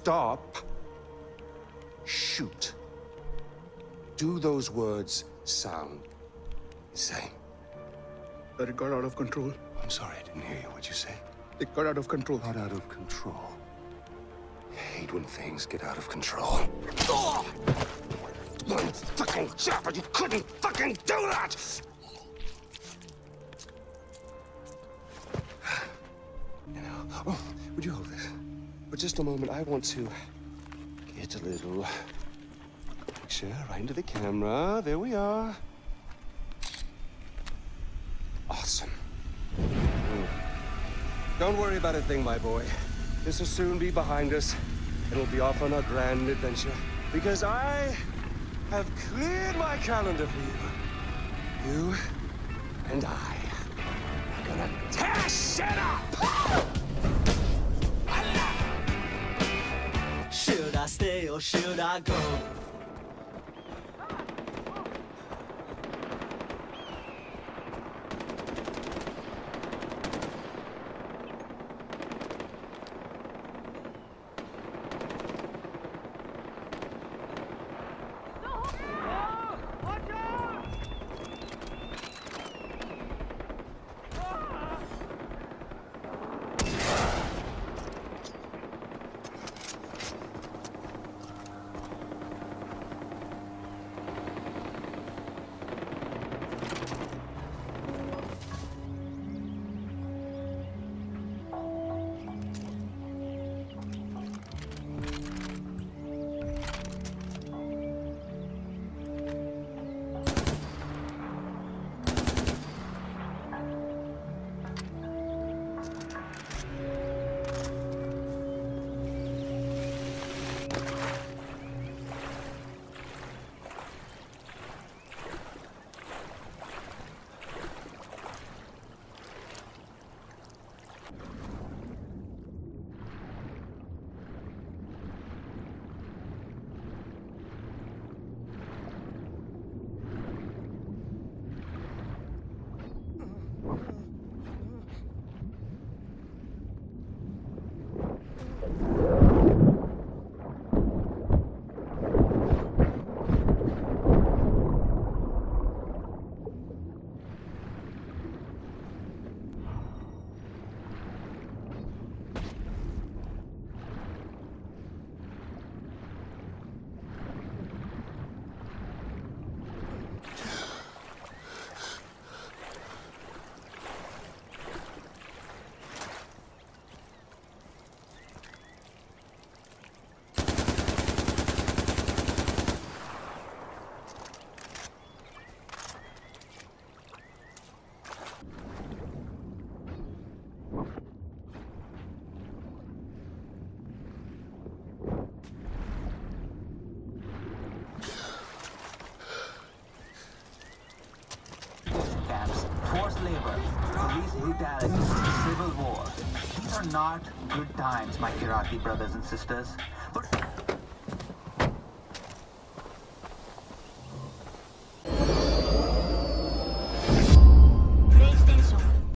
stop, shoot. Do those words sound the same? That it got out of control. I'm sorry, I didn't hear you. What'd you say? It got out of control. Got out of control. I hate when things get out of control. Oh! One fucking job, and you couldn't fucking do that! You know, oh, would you hold this? For just a moment, I want to get a little picture right into the camera. There we are. Awesome. Don't worry about a thing, my boy. This will soon be behind us, and we'll be off on our grand adventure. Because I have cleared my calendar for you. You and I are gonna tear shit up! Should I stay or should I go? Forced labor, police brutality, civil war. These are not good times, my Kirati brothers and sisters. But